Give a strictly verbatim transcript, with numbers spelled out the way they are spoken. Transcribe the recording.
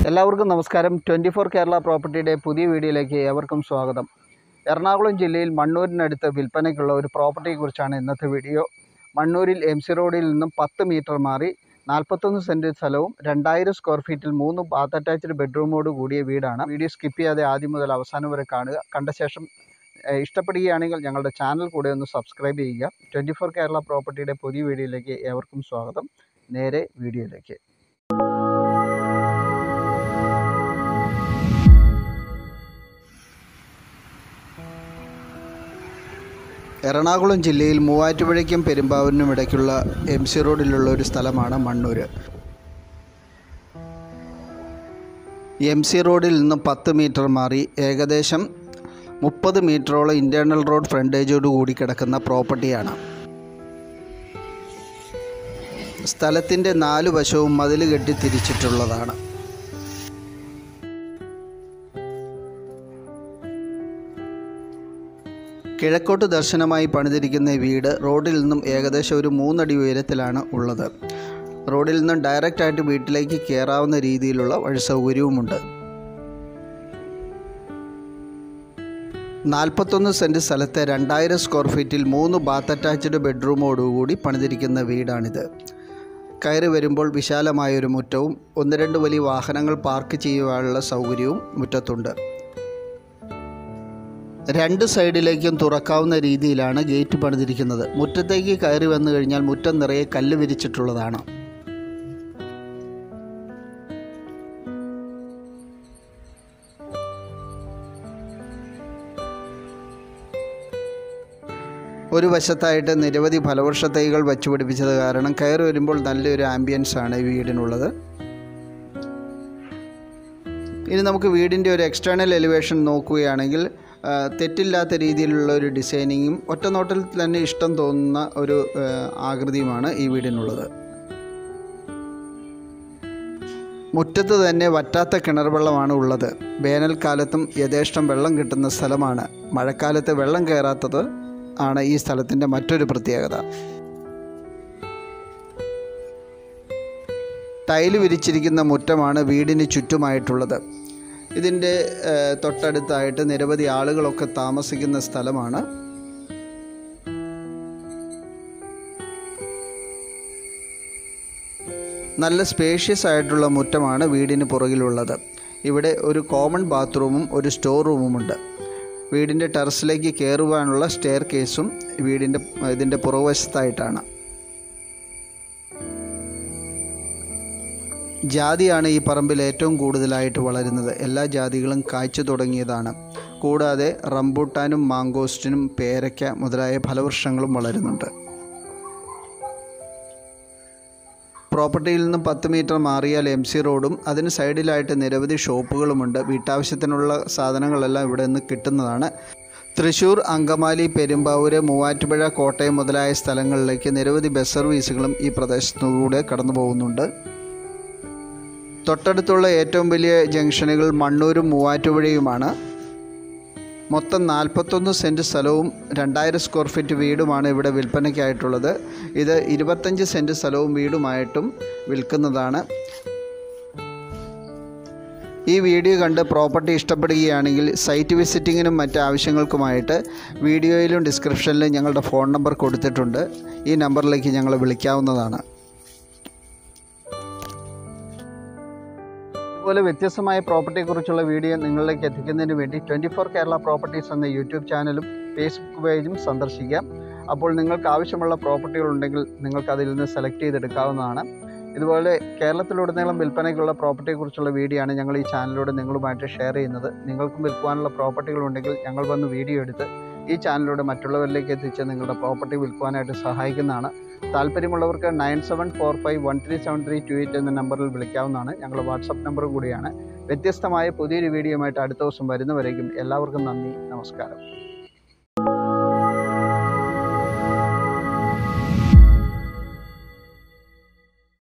എല്ലാവർക്കും നമസ്കാരം. Twenty four Kerala പ്രോപ്പർട്ടിയുടെ പുതിയ വീഡിയോയിലേക്ക് ഏവർക്കും സ്വാഗതം. എറണാകുളം ജില്ലയിൽ മണ്ണൂരിനടുത്ത് വിൽപ്പനയ്ക്കുള്ള ഒരു പ്രോപ്പർട്ടിയെക്കുറിച്ചാണ് ഇന്നത്തെ വീഡിയോ. മണ്ണൂരിൽ എം സി റോഡിൽ നിന്നും പത്ത് മീറ്റർ മാറി നാൽപ്പത്തൊന്ന് സെൻറ്റ് സ്ഥലവും രണ്ടായിരം സ്ക്വയർ ഫീറ്റിൽ മൂന്ന് ബാത്ത് അറ്റാച്ച്ഡ് ബെഡ്റൂമോട് കൂടിയ വീടാണ്. വീഡിയോ സ്കിപ്പ് ചെയ്യാതെ ആദ്യം മുതൽ അവസാനം വരെ കാണുക. കണ്ട ശേഷം ഇഷ്ടപ്പെടുകയാണെങ്കിൽ ഞങ്ങളുടെ ചാനൽ കൂടെ ഒന്ന് സബ്സ്ക്രൈബ് ചെയ്യുക. ട്വൻറ്റി ഫോർ കേരള പ്രോപ്പർട്ടിയുടെ പുതിയ വീഡിയോയിലേക്ക് ഏവർക്കും സ്വാഗതം. നേരെ വീഡിയോയിലേക്ക്. എറണാകുളം ജില്ലയിൽ മൂവാറ്റുപുഴയ്ക്കും പെരുമ്പാവൂരിനും ഇടയ്ക്കുള്ള എം സി റോഡിലുള്ള ഒരു സ്ഥലമാണ് മണ്ണൂർ. എം സി റോഡിൽ നിന്നും പത്ത് മീറ്റർ മാറി ഏകദേശം മുപ്പത് മീറ്ററോളം ഇൻറ്റേർണൽ റോഡ് ഫ്രണ്ടേജോട് കൂടി കിടക്കുന്ന പ്രോപ്പർട്ടിയാണ്. സ്ഥലത്തിൻ്റെ നാല് വശവും മതിൽ കെട്ടി തിരിച്ചിട്ടുള്ളതാണ്. കിഴക്കോട്ട് ദർശനമായി പണിതിരിക്കുന്ന വീട് റോഡിൽ നിന്നും ഏകദേശം ഒരു മൂന്നടി ഉയരത്തിലാണ് ഉള്ളത്. റോഡിൽ നിന്നും ഡയറക്റ്റായിട്ട് വീട്ടിലേക്ക് കയറാവുന്ന രീതിയിലുള്ള വഴി സൗകര്യവുമുണ്ട്. നാൽപ്പത്തൊന്ന് സെൻറ്റ് സ്ഥലത്തെ രണ്ടായിരം സ്ക്വയർ ഫീറ്റിൽ മൂന്ന് ബാത്ത് അറ്റാച്ച്ഡ് ബെഡ്റൂമോടുകൂടി പണിതിരിക്കുന്ന വീടാണിത്. കയറി വരുമ്പോൾ വിശാലമായൊരു മുറ്റവും ഒന്ന് രണ്ട് വലിയ വാഹനങ്ങൾ പാർക്ക് ചെയ്യുവാനുള്ള സൗകര്യവും മുറ്റത്തുണ്ട്. രണ്ട് സൈഡിലേക്കും തുറക്കാവുന്ന രീതിയിലാണ് ഗേറ്റ് പണിതിരിക്കുന്നത്. മുറ്റത്തേക്ക് കയറി വന്നു കഴിഞ്ഞാൽ മുറ്റം നിറയെ കല്ല് വിരിച്ചിട്ടുള്ളതാണ്. ഒരു വശത്തായിട്ട് നിരവധി ഫലവൃക്ഷ തൈകൾ വച്ചുപിടിപ്പിച്ചത് കാരണം കയറി വരുമ്പോൾ നല്ലൊരു ആംബിയൻസ് ആണ് ഈ വീടിനുള്ളത്. ഇനി നമുക്ക് വീടിൻ്റെ ഒരു എക്സ്റ്റേണൽ എലിവേഷൻ നോക്കുകയാണെങ്കിൽ തെറ്റില്ലാത്ത രീതിയിലുള്ള ഒരു ഡിസൈനിങ്ങും ഒറ്റ നോട്ടിൽ തന്നെ ഇഷ്ടം തോന്നുന്ന ഒരു ആകൃതിയുമാണ് ഈ വീടിനുള്ളത്. മുറ്റത്ത് തന്നെ വറ്റാത്ത കിണർ വെള്ളമാണ് ഉള്ളത്. വേനൽക്കാലത്തും യഥേഷ്ടം വെള്ളം കിട്ടുന്ന സ്ഥലമാണ്. മഴക്കാലത്ത് വെള്ളം കയറാത്തത് ആണ് ഈ സ്ഥലത്തിൻ്റെ മറ്റൊരു പ്രത്യേകത. ടൈല് വിരിച്ചിരിക്കുന്ന മുറ്റമാണ് വീടിന് ചുറ്റുമായിട്ടുള്ളത്. ഇതിൻ്റെ തൊട്ടടുത്തായിട്ട് നിരവധി ആളുകളൊക്കെ താമസിക്കുന്ന സ്ഥലമാണ്. നല്ല സ്പേഷ്യസ് ആയിട്ടുള്ള മുറ്റമാണ് വീടിന് പുറകിലുള്ളത്. ഇവിടെ ഒരു കോമൺ ബാത്റൂമും ഒരു സ്റ്റോർ റൂമുമുണ്ട്. വീടിൻ്റെ ടെറസിലേക്ക് കയറുവാനുള്ള സ്റ്റെയർ കേസും വീടിൻ്റെ ഇതിൻ്റെ പുറകുവശത്തായിട്ടാണ്. ജാതിയാണ് ഈ പറമ്പിൽ ഏറ്റവും കൂടുതലായിട്ട് വളരുന്നത്. എല്ലാ ജാതികളും കായ്ച്ചു തുടങ്ങിയതാണ്. കൂടാതെ റംബൂട്ടാനും മാങ്കോസ്റ്റിനും പേരയ്ക്ക മുതലായ ഫലവൃക്ഷങ്ങളും വളരുന്നുണ്ട്. പ്രോപ്പർട്ടിയിൽ നിന്നും പത്ത് മീറ്റർ മാറിയാൽ എം സി റോഡും അതിന് സൈഡിലായിട്ട് നിരവധി ഷോപ്പുകളുമുണ്ട്. വീട്ടാവശ്യത്തിനുള്ള സാധനങ്ങളെല്ലാം ഇവിടെ നിന്ന് കിട്ടുന്നതാണ്. തൃശ്ശൂർ, അങ്കമാലി, പെരുമ്പാവൂര്, മൂവാറ്റുപുഴ, കോട്ടയം മുതലായ സ്ഥലങ്ങളിലേക്ക് നിരവധി ബസ് സർവീസുകളും ഈ പ്രദേശത്തുകൂടെ കടന്നു പോകുന്നുണ്ട്. തൊട്ടടുത്തുള്ള ഏറ്റവും വലിയ ജംഗ്ഷനുകൾ മണ്ണൂരും മൂവാറ്റുപുഴയുമാണ്. മൊത്തം നാൽപ്പത്തൊന്ന് സെൻറ്റ് സ്ഥലവും രണ്ടായിരം സ്ക്വയർ ഫീറ്റ് വീടുമാണ് ഇവിടെ വിൽപ്പനയ്ക്കായിട്ടുള്ളത്. ഇത് ഇരുപത്തഞ്ച് സെൻറ്റ് സ്ഥലവും വീടുമായിട്ടും വിൽക്കുന്നതാണ്. ഈ വീഡിയോ കണ്ട് പ്രോപ്പർട്ടി ഇഷ്ടപ്പെടുകയാണെങ്കിൽ സൈറ്റ് വിസിറ്റിങ്ങിനും മറ്റ് ആവശ്യങ്ങൾക്കുമായിട്ട് വീഡിയോയിലും ഡിസ്ക്രിപ്ഷനിലും ഞങ്ങളുടെ ഫോൺ നമ്പർ കൊടുത്തിട്ടുണ്ട്. ഈ നമ്പറിലേക്ക് ഞങ്ങളെ വിളിക്കാവുന്നതാണ്. അതുപോലെ വ്യത്യസ്തമായ പ്രോപ്പർട്ടിയെക്കുറിച്ചുള്ള വീഡിയോ നിങ്ങളിലേക്ക് എത്തിക്കുന്നതിന് വേണ്ടി ട്വൻറ്റി ഫോർ കേരള പ്രോപ്പർട്ടീസ് എന്ന യൂട്യൂബ് ചാനലും ഫേസ്ബുക്ക് പേജും സന്ദർശിക്കാം. അപ്പോൾ നിങ്ങൾക്ക് ആവശ്യമുള്ള പ്രോപ്പർട്ടികളുണ്ടെങ്കിൽ നിങ്ങൾക്ക് അതിൽ നിന്ന് സെലക്ട് ചെയ്തെടുക്കാവുന്നതാണ്. ഇതുപോലെ കേരളത്തിലുടനീളം വിൽപ്പനയ്ക്കുള്ള പ്രോപ്പർട്ടിയെക്കുറിച്ചുള്ള വീഡിയോ ആണ് ഞങ്ങൾ ഈ ചാനലിലൂടെ നിങ്ങളുമായിട്ട് ഷെയർ ചെയ്യുന്നത്. നിങ്ങൾക്കും വിൽക്കുവാനുള്ള പ്രോപ്പർട്ടികളുണ്ടെങ്കിൽ ഞങ്ങൾ വന്ന് വീഡിയോ എടുത്ത് ഈ ചാനലിലൂടെ മറ്റുള്ളവരിലേക്ക് എത്തിച്ച് നിങ്ങളുടെ പ്രോപ്പർട്ടി വിൽക്കുവാനായിട്ട് സഹായിക്കുന്നതാണ്. താല്പര്യമുള്ളവർക്ക് nine seven four five one three seven three two eight എന്ന നമ്പറിൽ വിളിക്കാവുന്നതാണ്. ഞങ്ങളുടെ വാട്സപ്പ് നമ്പർ കൂടിയാണ്. വ്യത്യസ്തമായ പുതിയൊരു വീഡിയോയുമായിട്ട് അടുത്ത ദിവസം വരുന്നവരേക്കും എല്ലാവർക്കും നന്ദി, നമസ്കാരം.